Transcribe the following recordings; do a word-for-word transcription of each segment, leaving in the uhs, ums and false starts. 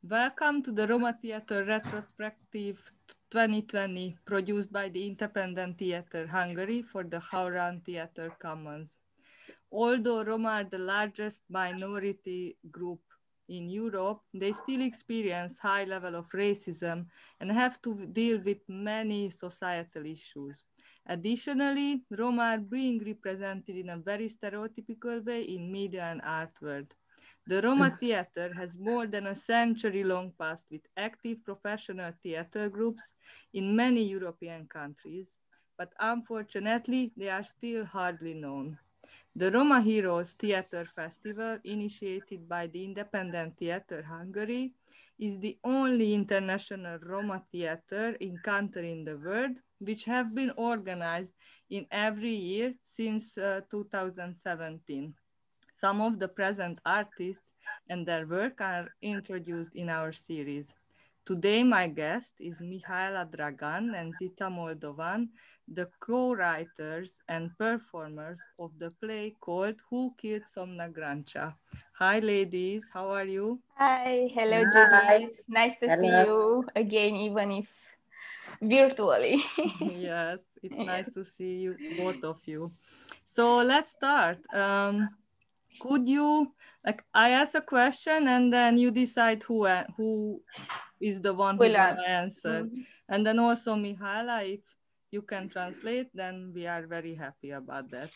Welcome to the Roma Theatre Retrospective twenty twenty, produced by the Independent Theatre Hungary for the Hauran Theatre Commons. Although Roma are the largest minority group in Europe, they still experience high level of racism and have to deal with many societal issues. Additionally, Roma are being represented in a very stereotypical way in media and art world. The Roma theatre has more than a century-long past with active professional theatre groups in many European countries, but unfortunately, they are still hardly known. The Roma Heroes Theatre Festival, initiated by the Independent Theatre Hungary, is the only international Roma theatre encounter in the world, which have been organized in every year since uh, two thousand seventeen. Some of the present artists and their work are introduced in our series. Today, my guest is Mihaela Dragan and Zita Moldovan, the co-writers and performers of the play called Who Killed Szomna Grancsa? Hi, ladies. How are you? Hi. Hello, Hi. Judith. Nice to Hello. see you again, even if virtually. Yes, it's Yes. nice to see you, both of you. So let's start. Um, could you, like, I ask a question and then you decide who a- who is the one who Well, gonna uh, answer. mm. And then also, Mihaela, if you can translate, then we are very happy about that.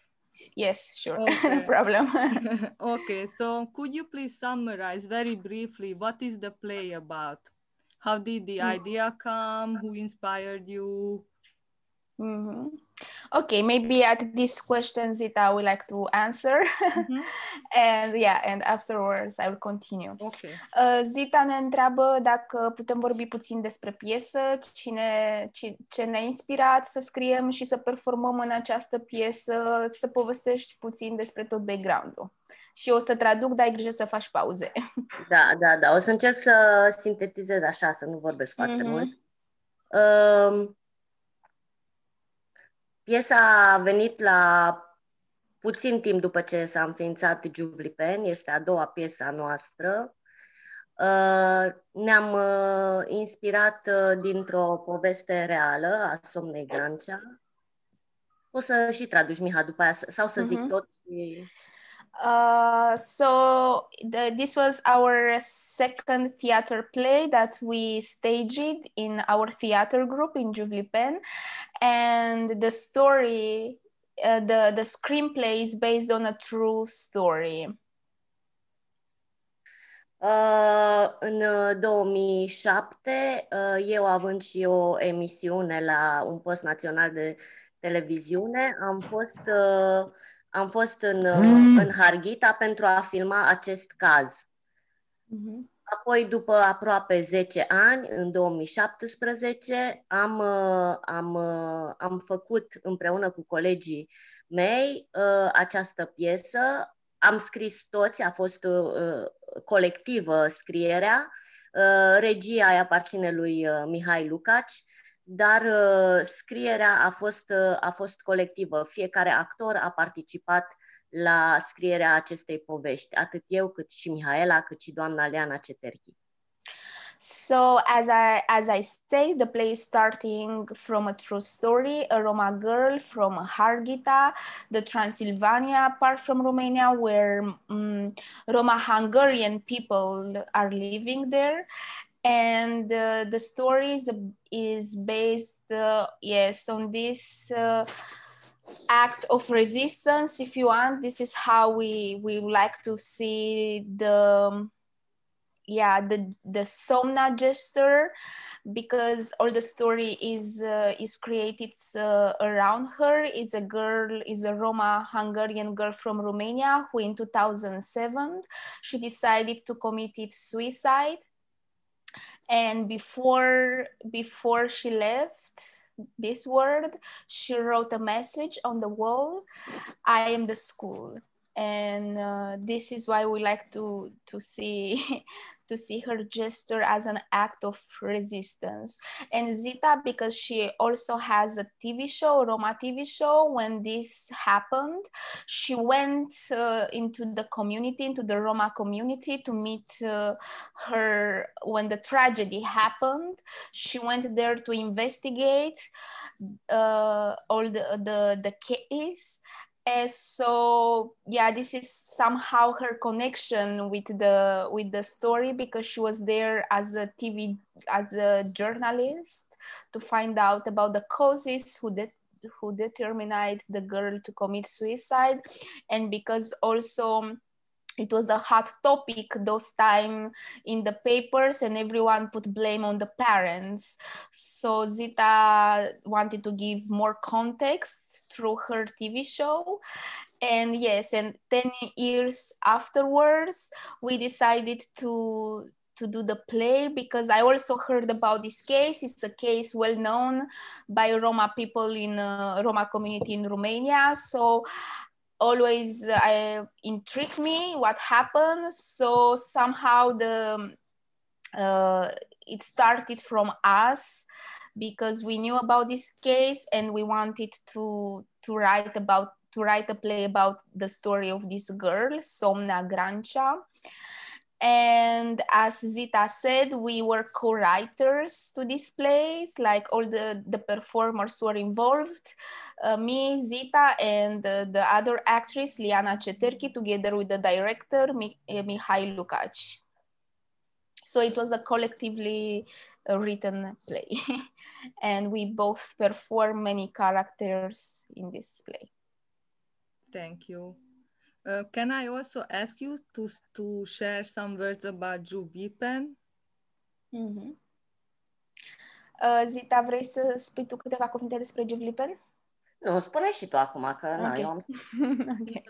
Yes, sure. Okay. No problem. Okay, so could you please summarize very briefly what is the play about? How did the Mm. idea come? Who inspired you? Mhm. Okay, maybe at these questions Zita I would like to answer. Mhm. And yeah, and afterwards I will continue. Okay. Uh, Zita ne întreabă dacă putem vorbi puțin despre piesă, cine, ce, ce ne-a inspirat să scriem și să performăm în această piesă, să povestești puțin despre tot background-ul. Și o să traduc, dar ai grijă să faci pauze. Da, da, da. O să încerc să sintetizez așa, să nu vorbesc foarte Mhm. mult. Uh, piesa a venit la puțin timp după ce s-a înființat Giuvlipen, este a doua piesă a noastră. Uh, ne-am uh, inspirat uh, dintr-o poveste reală a Szomnei Grancsa. O să și traduci, Miha, după aia, sau să zic Mhm. tot și... Uh, so the, this was our second theater play that we staged in our theater group in Giuvlipen, and the story, uh, the the screenplay is based on a true story. Uh, în două mii șapte, uh, eu având și o emisiune la un post național de televiziune, am fost, uh, am fost în, uh, în Harghita pentru a filma acest caz. Mm-hmm. Apoi, după aproape zece ani, în două mii șaptesprezece, am, uh, am, uh, am făcut împreună cu colegii mei uh, această piesă. Am scris toți, a fost uh, colectivă scrierea, uh, regia îi aparține lui uh, Mihai Lukács, dar uh, scrierea a fost, uh, a fost colectivă. Fiecare actor a participat la scrierea acestei povești, atât eu, cât și Mihaela, cât și doamna Leana Ceterchi. So as I as I say, the play is starting from a true story, a Roma girl from Harghita, the Transylvania part from Romania, where um, Roma Hungarian people are living there. And uh, the story is, is based, uh, yes, on this uh, act of resistance, if you want. This is how we, we like to see the... yeah, the the Szomna gesture, because all the story is uh, is created uh, around her. It's a girl, is a Roma Hungarian girl from Romania who in two thousand seven she decided to commit suicide, and before before she left this world, she wrote a message on the wall: "I am the school." And uh, this is why we like to to see to see her gesture as an act of resistance. And Zita, because she also has a T V show, Roma T V show, when this happened, she went uh, into the community, into the Roma community to meet uh, her, when the tragedy happened, she went there to investigate uh, all the, the, the case. And so yeah, this is somehow her connection with the with the story, because she was there as a T V, as a journalist, to find out about the causes who did who determined the girl to commit suicide. And because also it was a hot topic those time in the papers, and everyone put blame on the parents. So Zita wanted to give more context through her T V show. And yes, and ten years afterwards, we decided to to do the play, because I also heard about this case. It's a case well known by Roma people in uh, Roma community in Romania. So always uh, intrigued me what happened. So somehow the uh, it started from us, because we knew about this case and we wanted to to write about to write a play about the story of this girl, Szomna. And as Zita said, we were co-writers to this plays, like all the, the performers were involved. Uh, me, Zita, and uh, the other actress, Liana Ceterchi, together with the director, Mi- uh, Mihai Lukács. So it was a collectively uh, written play. And we both perform many characters in this play. Thank you. Uh, can I also ask you to, to share some words about Giuvlipen? Mm-hmm. Uh, Zita, vrei să spui tu câteva cuvinte despre Giuvlipen? Nu, spune și tu acum, că Okay. na, eu am... Okay.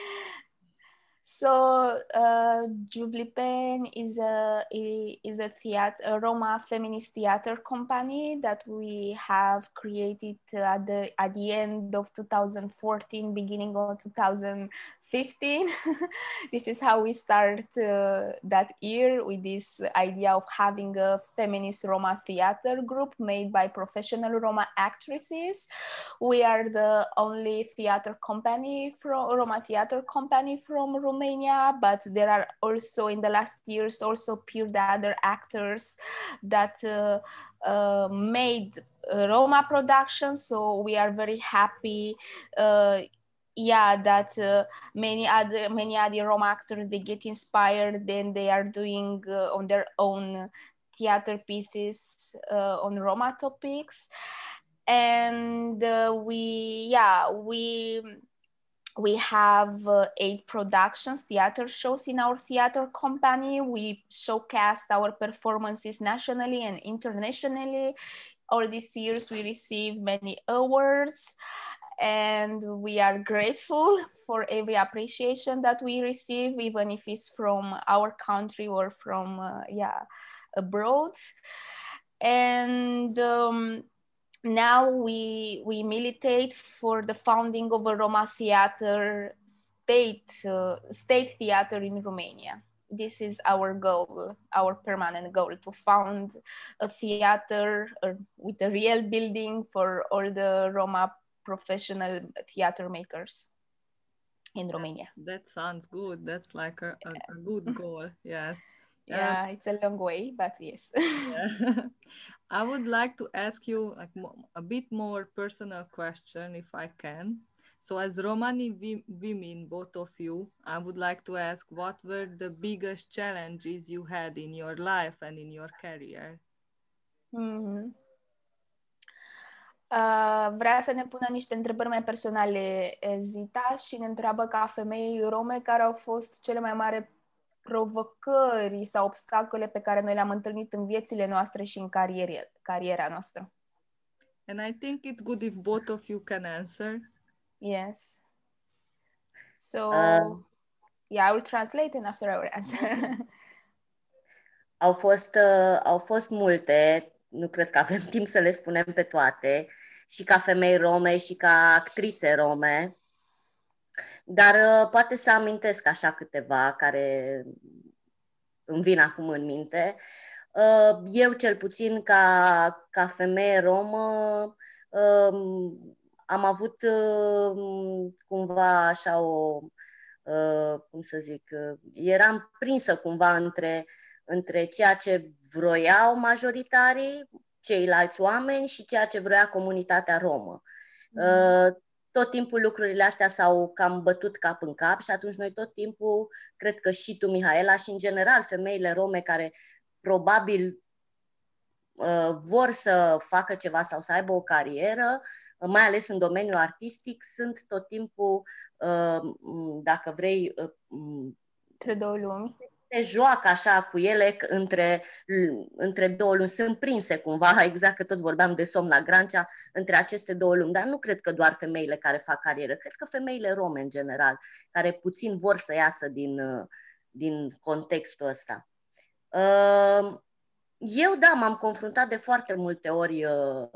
So uh, Giuvlipen is a is a theater, a Roma feminist theater company that we have created at the at the end of two thousand fourteen, beginning of two thousand fifteen. This is how we start uh, that year, with this idea of having a feminist Roma theater group made by professional Roma actresses. We are the only theater company from Roma theater company from Romania, but there are also in the last years also appeared other actors that uh, uh, made uh, Roma productions. So we are very happy. Uh, yeah, that uh, many other many other Roma actors, they get inspired, then they are doing uh, on their own theater pieces uh, on Roma topics. And uh, we yeah we we have uh, eight productions, theater shows in our theater company. We showcased our performances nationally and internationally. All these years we received many awards, and we are grateful for every appreciation that we receive, even if it's from our country or from uh, yeah abroad. And um, now we we militate for the founding of a Roma theater state uh, state theater in Romania. This is our goal, our permanent goal, to found a theater uh, with a real building for all the Roma professional theater makers in Romania. That, that sounds good. That's like a, a, a good goal. Yes. Yeah, uh, it's a long way, but yes. Yeah. I would like to ask you like a bit more personal question, if I can. So as Romani women, both of you, I would like to ask, what were the biggest challenges you had in your life and in your career? Mm-hmm. Uh, vrea să ne pună niște întrebări mai personale, Zita, și ne întreabă ca femei rome care au fost cele mai mari provocări sau obstacole pe care noi le-am întâlnit în viețile noastre și în cariere, cariera noastră. And I think it's good if both of you can answer. Yes. So, Uh, yeah, I will translate and after I will answer. au fost, uh, au fost multe, nu cred că avem timp să le spunem pe toate, și ca femei rome și ca actrițe rome. Dar uh, poate să amintesc așa câteva care îmi vin acum în minte. Uh, eu cel puțin ca, ca femeie romă uh, am avut uh, cumva așa o, uh, cum să zic, uh, eram prinsă cumva între, între ceea ce vroiau majoritarii, ceilalți oameni și ceea ce vroia comunitatea romă. Uh, tot timpul lucrurile astea s-au cam bătut cap în cap și atunci noi tot timpul, cred că și tu, Mihaela, și în general femeile rome care probabil uh, vor să facă ceva sau să aibă o carieră, uh, mai ales în domeniul artistic, sunt tot timpul, uh, dacă vrei, uh, între două lumi. Se joacă așa cu ele între, între două lumi, sunt prinse cumva, exact că tot vorbeam de Szomna Grancea, între aceste două lumi, dar nu cred că doar femeile care fac carieră, cred că femeile rome în general, care puțin vor să iasă din, din contextul ăsta. Eu, da, m-am confruntat de foarte multe ori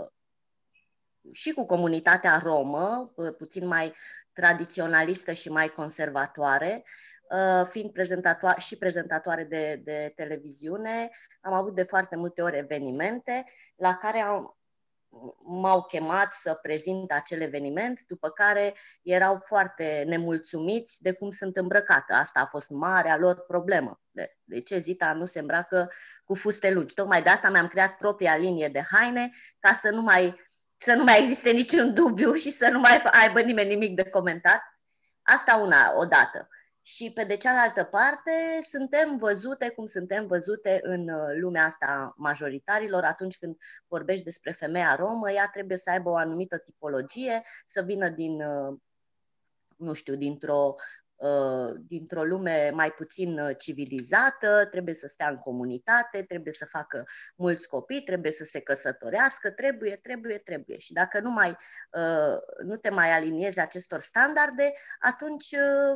și cu comunitatea romă, puțin mai tradiționalistă și mai conservatoare, fiind prezentatoare și prezentatoare de, de televiziune, am avut de foarte multe ori evenimente la care am, m-au chemat să prezint acel eveniment, după care erau foarte nemulțumiți de cum sunt îmbrăcată. Asta a fost marea lor problemă. De, de ce Zita nu se îmbracă cu fuste lungi? Tocmai de asta mi-am creat propria linie de haine, ca să nu mai, să nu mai existe niciun dubiu și să nu mai aibă nimeni nimic de comentat. Asta una, odată. Și pe de cealaltă parte suntem văzute cum suntem văzute în lumea asta majoritarilor. Atunci când vorbești despre femeia romă, ea trebuie să aibă o anumită tipologie, să vină din, nu știu, dintr-o, dintr-o lume mai puțin civilizată, trebuie să stea în comunitate, trebuie să facă mulți copii, trebuie să se căsătorească, trebuie, trebuie, trebuie. Și dacă nu, mai, nu te mai aliniezi acestor standarde, atunci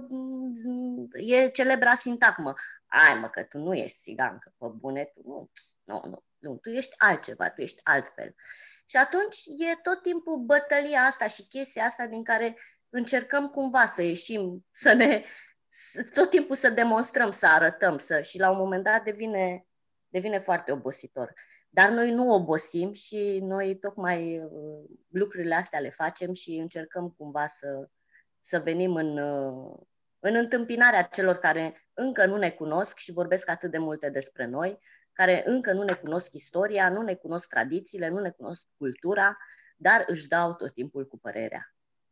e celebra sintagmă. Ai mă, că tu nu ești țigancă, pe bune, tu nu, nu, nu, nu, tu ești altceva, tu ești altfel. Și atunci e tot timpul bătălia asta și chestia asta din care încercăm cumva să ieșim, să ne, tot timpul să demonstrăm, să arătăm, să, și la un moment dat devine, devine foarte obositor. Dar noi nu obosim și noi tocmai uh, lucrurile astea le facem și încercăm cumva să, să venim în, uh, în întâmpinarea celor care încă nu ne cunosc și vorbesc atât de multe despre noi, care încă nu ne cunosc istoria, nu ne cunosc tradițiile, nu ne cunosc cultura, dar își dau tot timpul cu părerea.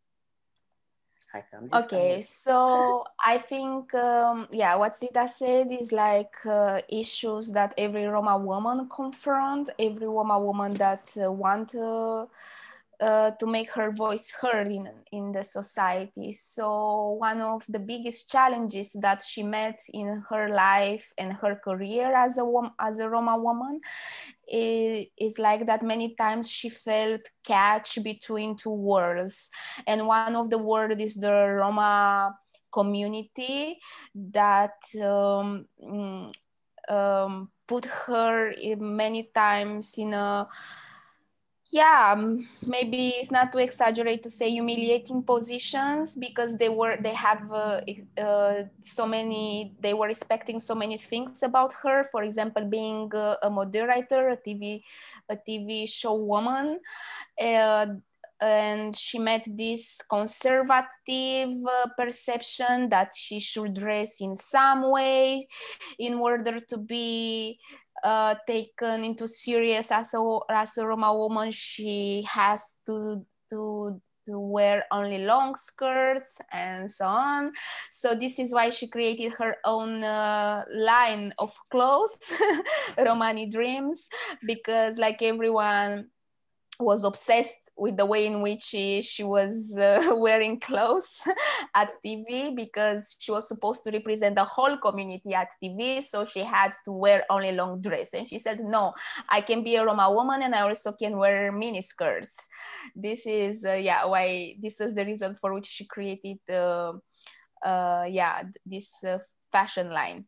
Okay, so I think, um, yeah, what Zita said is like uh, issues that every Roma woman confront, every Roma woman that uh, want uh, uh, to make her voice heard in, in the society. So one of the biggest challenges that she met in her life and her career as a, as a Roma woman is, is like that many times she felt catch between two worlds. And one of the worlds is the Roma community that um, um, put her many times in a, yeah, maybe it's not to exaggerate to say humiliating positions, because they were, they have uh, uh, so many, they were expecting so many things about her. For example, being uh, a moderator, a T V, a T V show woman. Uh, and she met this conservative uh, perception that she should dress in some way in order to be uh, taken into serious as a, as a Roma woman. She has to, to, to wear only long skirts and so on. So this is why she created her own uh, line of clothes, Romani Dreams, because like everyone was obsessed with the way in which she, she was uh, wearing clothes at T V, because she was supposed to represent the whole community at T V, so she had to wear only long dress. And she said, no, I can be a Roma woman and I also can wear mini skirts. This is, uh, yeah, why, this is the reason for which she created, uh, uh, yeah, this uh, fashion line.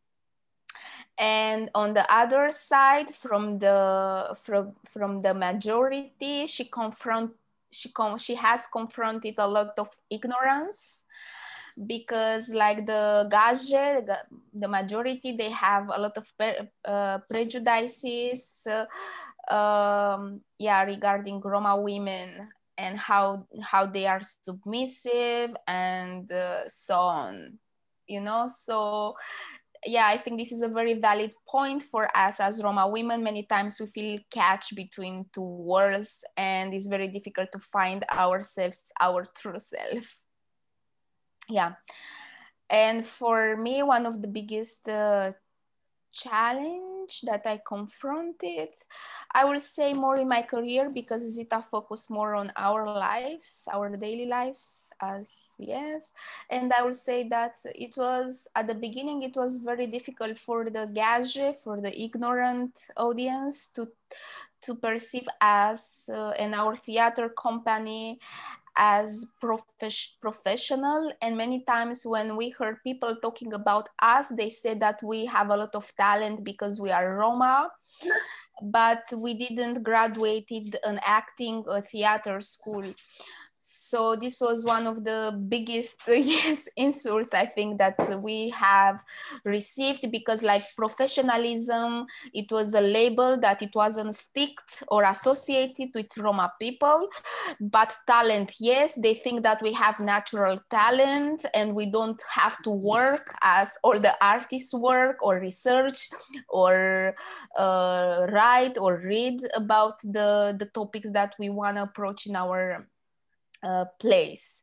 And on the other side, from the from from the majority, she confront she com she has confronted a lot of ignorance, because like the gaje, the majority, they have a lot of uh, prejudices, uh, um, yeah, regarding Roma women and how how they are submissive and uh, so on, you know. So yeah, I think this is a very valid point for us as Roma women. Many times we feel catch between two worlds, and it's very difficult to find ourselves, our true self. Yeah. And for me, one of the biggest uh, challenge that I confronted, I will say more in my career, because Zita focused more on our lives, our daily lives, as yes. And I will say that it was, at the beginning, it was very difficult for the gaje, for the ignorant audience to to perceive us uh, and our theater company as prof- professional. And many times when we heard people talking about us, they said that we have a lot of talent because we are Roma, but we didn't graduated an acting or theater school. So this was one of the biggest yes insults I think that we have received, because like professionalism, it was a label that it wasn't sticked or associated with Roma people. But talent, yes, they think that we have natural talent and we don't have to work as all the artists work or research or uh, write or read about the the topics that we want to approach in our Uh, place.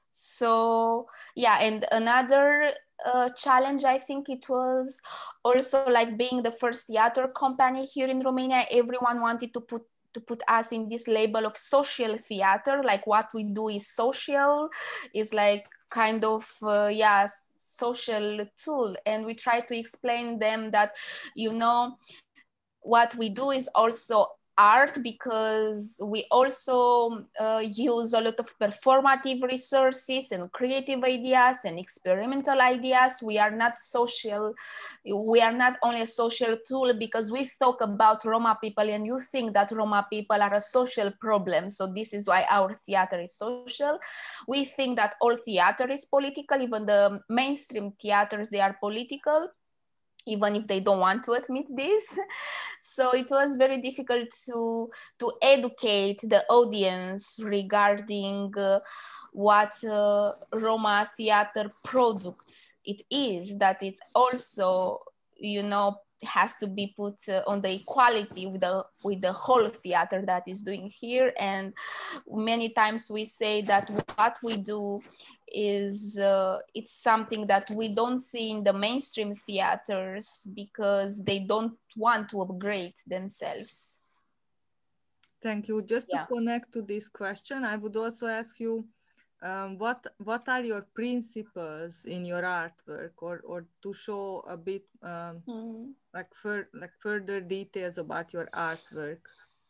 So yeah, and another uh, challenge, I think it was also like being the first theater company here in Romania. Everyone wanted to put to put us in this label of social theater, like what we do is social, is like kind of uh, yeah, social tool. And we try to explain them that, you know, what we do is also art, because we also uh, use a lot of performative resources and creative ideas and experimental ideas. We are not social, we are not only a social tool because we talk about Roma people and you think that Roma people are a social problem, so this is why our theater is social. We think that all theater is political, even the mainstream theaters, they are political, even if they don't want to admit this. So it was very difficult to, to educate the audience regarding uh, what uh, Roma theater product it is, that it's also, you know, has to be put uh, on the equality with the with the whole theater that is doing here. And many times we say that what we do is uh, it's something that we don't see in the mainstream theaters because they don't want to upgrade themselves. Thank you. Just Yeah. to connect to this question, I would also ask you, um, what what are your principles in your artwork, or or to show a bit um, mm-hmm. like fur like further details about your artwork.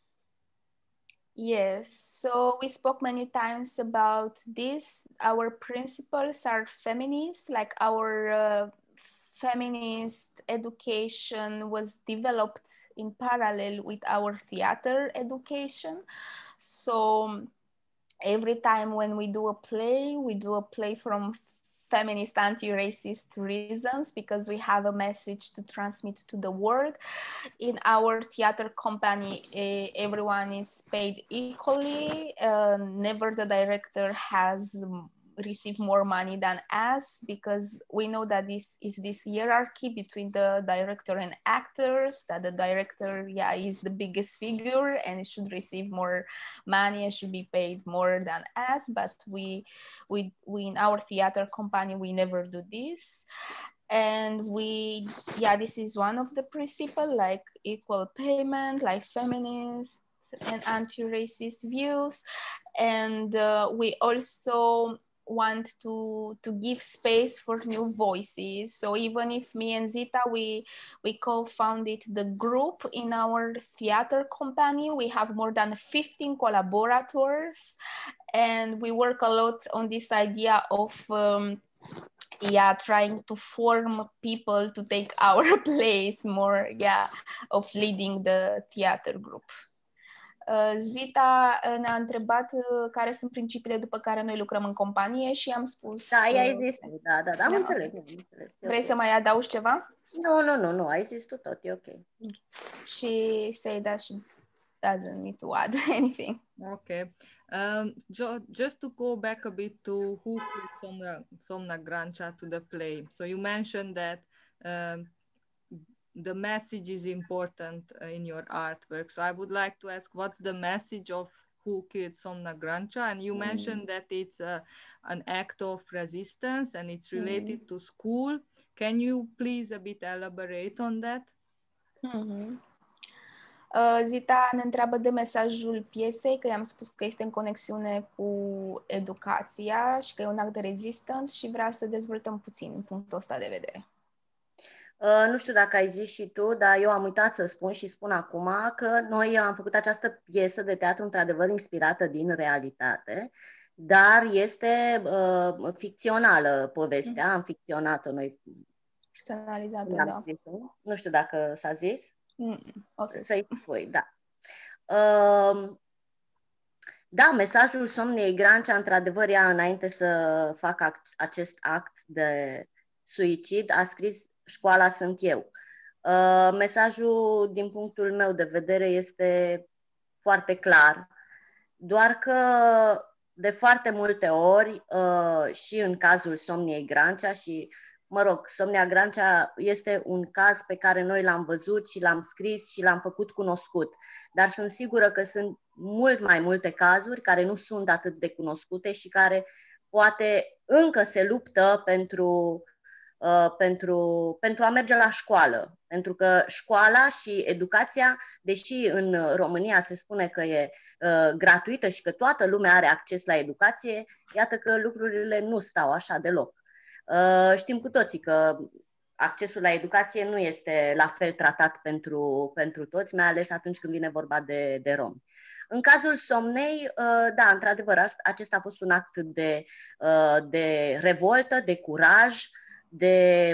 Yes, so we spoke many times about this. Our principles are feminist, like our uh, feminist education was developed in parallel with our theater education. So every time when we do a play, we do a play from feminist anti-racist reasons, because we have a message to transmit to the world. In our theater company, uh, everyone is paid equally. Uh, never the director has receive more money than us, because we know that this is this hierarchy between the director and actors, that the director, yeah, is the biggest figure and should receive more money and should be paid more than us. But we, we, we in our theater company, we never do this. And we, yeah, this is one of the principles, like equal payment, like feminist and anti-racist views. And uh, we also want to to give space for new voices. So even if me and Zita, we we co-founded the group in our theater company, we have more than fifteen collaborators, and we work a lot on this idea of um, yeah, trying to form people to take our place more, yeah, of leading the theater group. Uh, Zita uh, ne-a întrebat uh, care sunt principiile după care noi lucrăm în companie și am spus... Da, i-ai uh, zis tu, da, da, da, am da, înțeles, okay. am înțeles. Vrei okay. să mai adaugi ceva? Nu, nu, nu, nu, ai zis tu tot, e ok. She say that she doesn't need to add anything. Okay. Um, jo- just to go back a bit to who put Szomna, Szomna Grancsa to the play. So you mentioned that um, the message is important uh, in your artwork. So I would like to ask, what's the message of Who Killed Szomna Grancsa? And you mm. mentioned that it's uh, an act of resistance and it's related mm. to school. Can you please a bit elaborate on that? Mm-hmm. Uh, Zita ne întreabă de mesajul piesei, că i-am spus că este în conexiune cu educația și că e un act de rezistență și vrea să dezvoltăm puțin în punctul ăsta de vedere. Uh, nu știu dacă ai zis și tu, dar eu am uitat să spun și spun acum că noi am făcut această piesă de teatru într-adevăr inspirată din realitate, dar este uh, ficțională povestea, mm. am ficționat-o noi. Ficționalizată, da. Nu știu dacă s-a zis. Mm, o să să-i spui, da. Uh, da, mesajul Szomnei Grancsa, într-adevăr, ea, înainte să facă act, acest act de suicid, a scris Școala sunt eu. Uh, mesajul, din punctul meu de vedere, este foarte clar, doar că de foarte multe ori, uh, și în cazul Szomnei Grancsa și Mă rog, Szomna Grancsa este un caz pe care noi l-am văzut și l-am scris și l-am făcut cunoscut. Dar sunt sigură că sunt mult mai multe cazuri care nu sunt atât de cunoscute și care poate încă se luptă pentru, uh, pentru, pentru a merge la școală. Pentru că școala și educația, deși în România se spune că e uh, gratuită și că toată lumea are acces la educație, iată că lucrurile nu stau așa deloc. Uh, știm cu toții că accesul la educație nu este la fel tratat pentru, pentru toți, mai ales atunci când vine vorba de, de romi. În cazul Szomnei, uh, da, într-adevăr, acesta a fost un act de, uh, de revoltă, de curaj, de...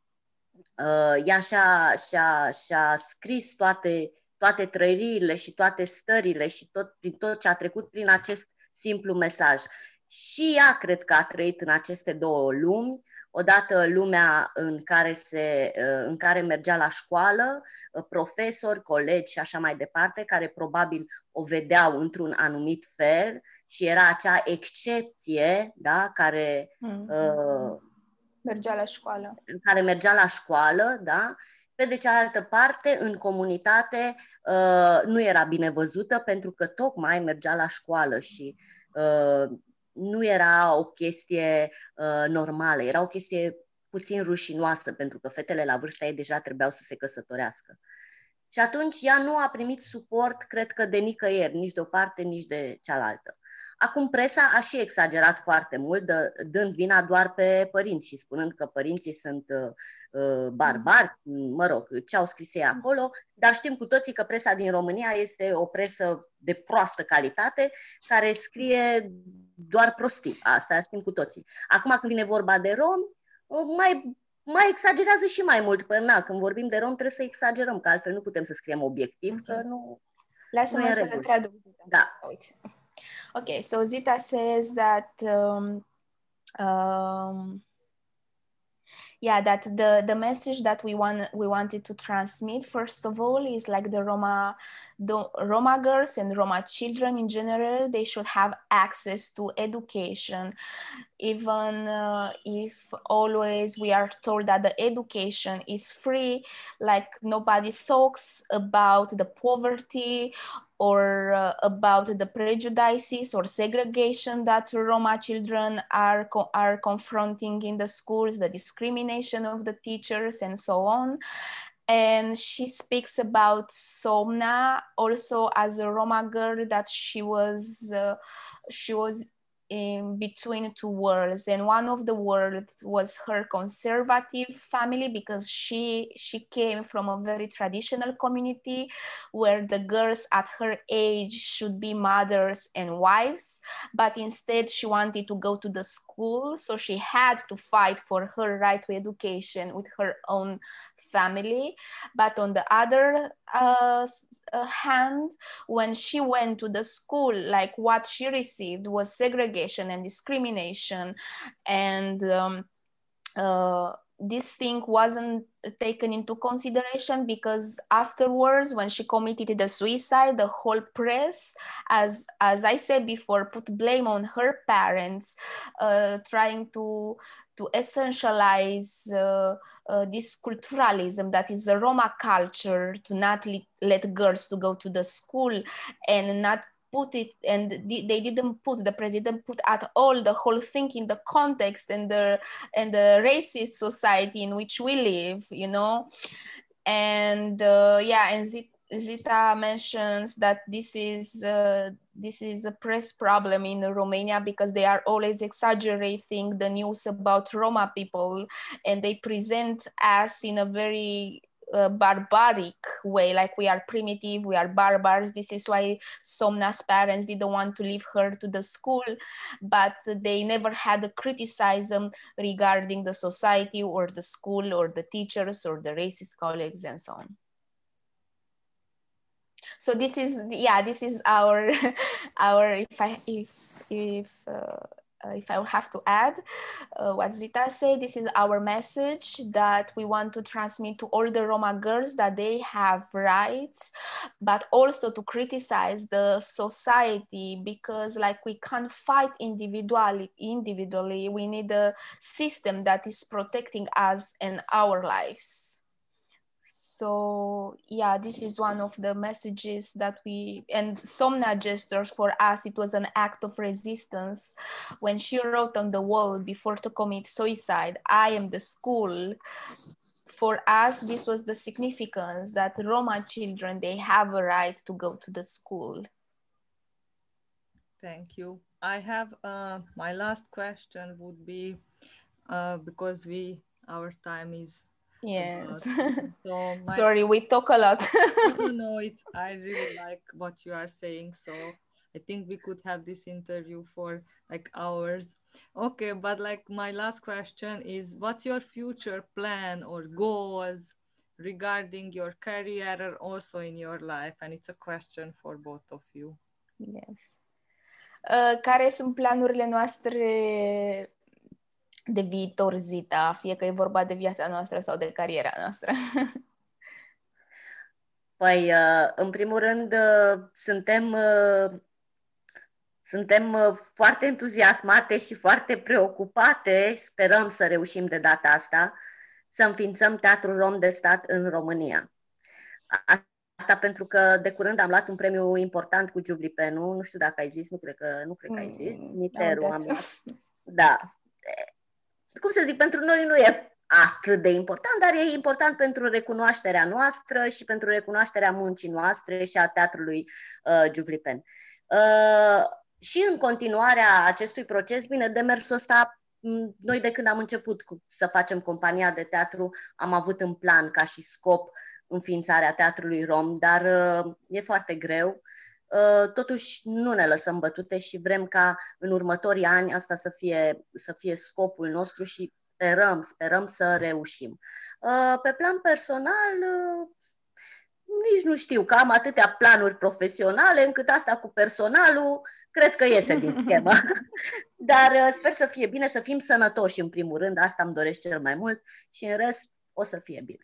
Uh, ea și-a, și-a, și-a scris toate, toate trăirile și toate stările și tot, prin tot ce a trecut prin acest simplu mesaj. Și ea cred că a trăit în aceste două lumi, odată lumea în care, se, în care mergea la școală, profesori, colegi și așa mai departe, care probabil o vedeau într-un anumit fel și era acea excepție, da, care, mm-hmm. uh, mergea la școală. care mergea la școală, da? Pe de cealaltă parte, în comunitate uh, nu era bine văzută pentru că tocmai mergea la școală și uh, nu era o chestie uh, normală, era o chestie puțin rușinoasă, pentru că fetele la vârsta ei deja trebuiau să se căsătorească. Și atunci ea nu a primit suport, cred că, de nicăieri, nici de o parte, nici de cealaltă. Acum presa a și exagerat foarte mult, dă, dând vina doar pe părinți și spunând că părinții sunt uh, barbari, mă rog, ce au scris ei acolo, dar știm cu toții că presa din România este o presă de proastă calitate, care scrie doar prostii, asta știm cu toții. Acum când vine vorba de romi, mai, mai exagerează și mai mult, până mea, când vorbim de romi trebuie să exagerăm, că altfel nu putem să scriem obiectiv, okay. Că nu... Lasă-mă să le traduc. Da. Okay, so Zita says that um, um, yeah, that the the message that we want we wanted to transmit first of all is like the Roma the Roma girls and Roma children in general, they should have access to education, even uh, if always we are told that the education is free, like nobody talks about the poverty or uh, about the prejudices or segregation that Roma children are, co are confronting in the schools, the discrimination of the teachers and so on. And she speaks about Szomna also as a Roma girl, that she was, uh, she was in between two worlds, and one of the worlds was her conservative family, because she she came from a very traditional community where the girls at her age should be mothers and wives, but instead she wanted to go to the school, so she had to fight for her right to education with her own family. But on the other uh, uh, hand, when she went to the school, like what she received was segregation and discrimination, and um, uh, this thing wasn't taken into consideration, because afterwards, when she committed the suicide, the whole press, as as I said before, put blame on her parents, uh, trying to to essentialize uh, uh, this culturalism that is the Roma culture, to not let, let girls to go to the school, and not put it, and they didn't put, the president put at all the whole thing in the context and the and the racist society in which we live, you know. And uh, yeah, and Zita mentions that this is uh, this is a press problem in Romania, because they are always exaggerating the news about Roma people, and they present us in a very uh, barbaric way, like we are primitive, we are barbares. This is why Somna's parents didn't want to leave her to the school, but they never had a criticism regarding the society or the school or the teachers or the racist colleagues and so on. So this is, yeah, this is our our if I if if uh, if I will have to add uh, what Zita said, this is our message that we want to transmit to all the Roma girls, that they have rights, but also to criticize the society, because like we can't fight individually individually we need a system that is protecting us and our lives. So yeah, this is one of the messages that we, and Somna gestures, for us it was an act of resistance. When she wrote on the wall before to commit suicide, "I am the school," for us this was the significance that Roma children, they have a right to go to the school. Thank you. I have uh, my last question would be, uh, because we our time is yes so my, sorry, we talk a lot. no, no, no, it's, I really like what you are saying, so I think we could have this interview for like hours. Okay, but like my last question is, what's your future plan or goals regarding your career and also in your life? And it's a question for both of you. Yes. Uh, care sunt planurile noastre de viitor, Zita, fie că e vorba de viața noastră sau de cariera noastră? Păi, în primul rând, suntem, suntem foarte entuziasmate și foarte preocupate, sperăm să reușim de data asta, să înființăm Teatrul Rom de Stat în România. Asta pentru că de curând am luat un premiu important cu Giuvlipenul, nu știu dacă ai zis, nu cred că, nu cred că ai zis, Niteru am luat. Da. Cum să zic, pentru noi nu e atât de important, dar e important pentru recunoașterea noastră și pentru recunoașterea muncii noastre și a teatrului uh, Giuvlipen. Uh, și în continuarea acestui proces, bine, demersul ăsta, noi de când am început cu, să facem compania de teatru, am avut în plan ca și scop înființarea Teatrului Rom, dar uh, e foarte greu. Uh, totuși nu ne lăsăm bătute și vrem ca în următorii ani asta să fie, să fie scopul nostru și sperăm, sperăm să reușim. Uh, pe plan personal, uh, nici nu știu, că am atâtea planuri profesionale încât asta cu personalul cred că iese din schemă. Dar uh, sper să fie bine, să fim sănătoși în primul rând, asta îmi doresc cel mai mult și în rest o să fie bine.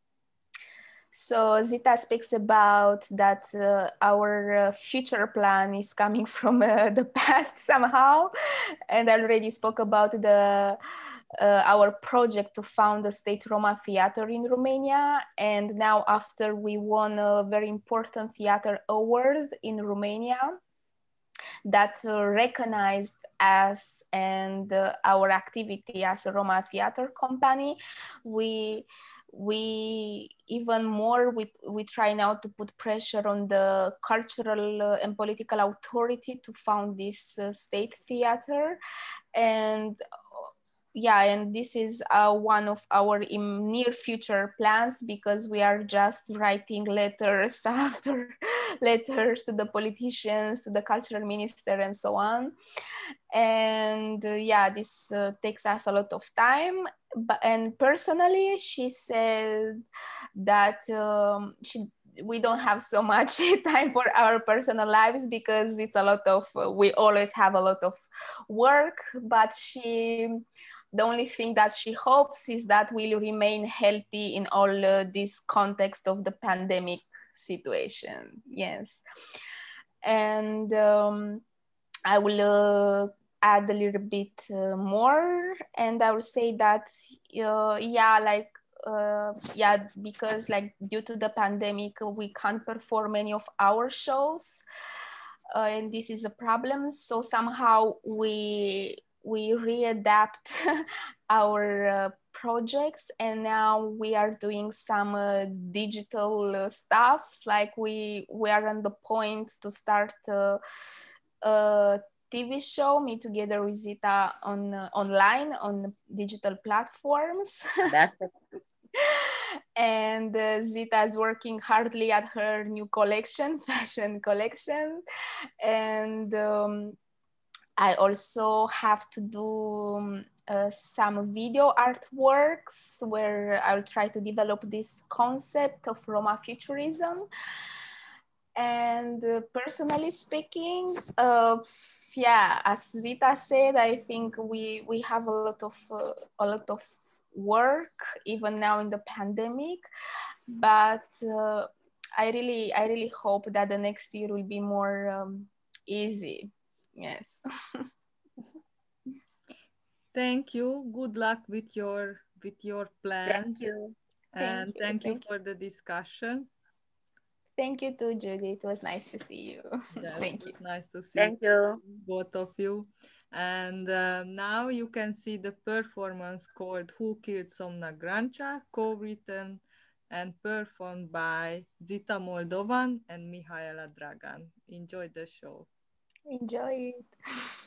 So Zita speaks about that uh, our uh, future plan is coming from uh, the past somehow, and I already spoke about the uh, our project to found the State Roma Theater in Romania, and now after we won a very important theater award in Romania that uh, recognized us and uh, our activity as a Roma theater company, we we even more we we try now to put pressure on the cultural uh, and political authority to found this uh, state theater. And yeah, and this is uh, one of our near future plans, because we are just writing letters after letters to the politicians, to the cultural minister, and so on. And uh, yeah, this uh, takes us a lot of time. But and personally, she said that um, she we don't have so much time for our personal lives because it's a lot of uh, we always have a lot of work. But she, the only thing that she hopes is that we'll remain healthy in all uh, this context of the pandemic situation. Yes, and um, I will uh, add a little bit uh, more, and I will say that uh, yeah, like uh, yeah, because like due to the pandemic, we can't perform any of our shows, uh, and this is a problem. So somehow we we readapt our uh, projects, and now we are doing some uh, digital uh, stuff. Like we we are on the point to start uh, a T V show, me together with Zita, on uh, online on digital platforms. That's And uh, Zita is working hardly at her new collection, fashion collection, and um, I also have to do um, uh, some video artworks where I'll try to develop this concept of Roma futurism. And uh, personally speaking, uh, yeah, as Zita said, I think we we have a lot of uh, a lot of work even now in the pandemic, but uh, I really I really hope that the next year will be more um, easy. Yes. Thank you. Good luck with your with your plans. Thank you. And Thank you. thank you Thank for the discussion. Thank you too, Judy. It was nice to see you. Yes, Thank it you. was nice to see Thank you. both of you. And uh, now you can see the performance called Who Killed Szomna Grancsa, co-written and performed by Zita Moldovan and Mihaela Dragan. Enjoy the show. Enjoy it.